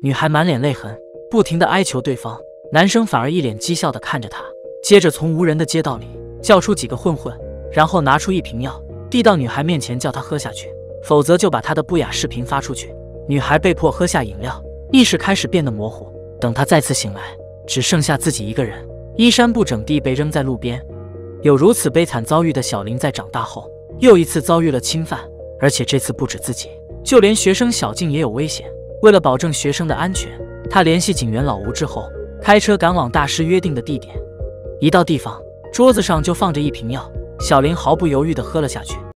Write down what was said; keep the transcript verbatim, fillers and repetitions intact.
女孩满脸泪痕，不停地哀求对方，男生反而一脸讥笑地看着她，接着从无人的街道里叫出几个混混，然后拿出一瓶药递到女孩面前，叫她喝下去，否则就把她的不雅视频发出去。女孩被迫喝下饮料，意识开始变得模糊。等她再次醒来，只剩下自己一个人，衣衫不整地被扔在路边。有如此悲惨遭遇的小林，在长大后又一次遭遇了侵犯，而且这次不止自己，就连学生小静也有危险。为了保证学生的安全，他联系警员老吴之后，开车赶往大师约定的地点。一到地方，桌子上就放着一瓶药，小林毫不犹豫地喝了下去。